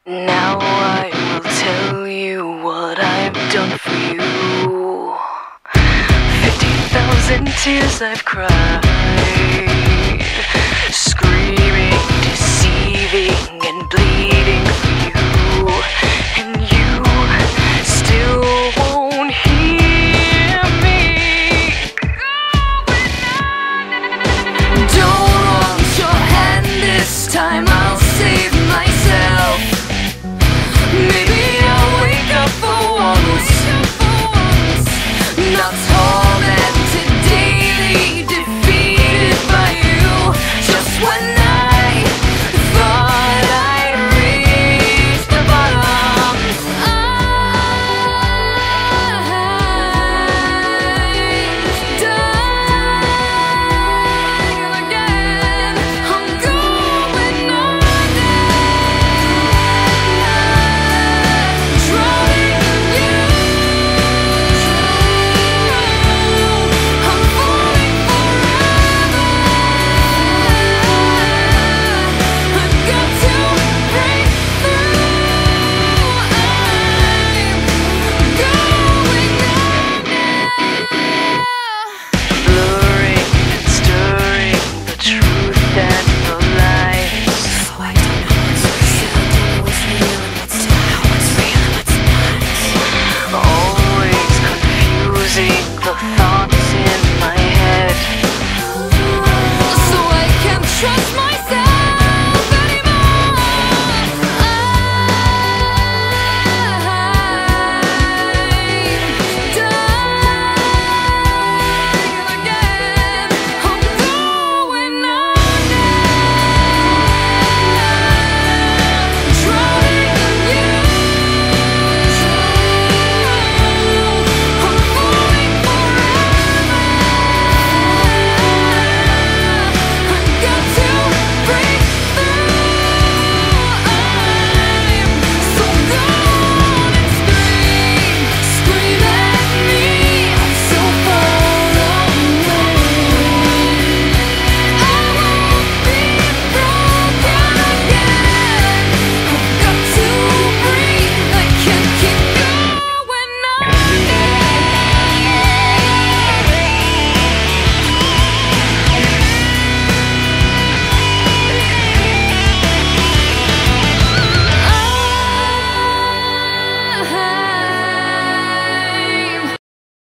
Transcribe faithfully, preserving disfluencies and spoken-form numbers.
Now I will tell you what I've done for you. Fifty thousand tears I've cried, screaming, deceiving, and bleeding for you. And you still won't hear me. Don't want your hand this time, I'll save myself. Maybe I'll wake up for once, not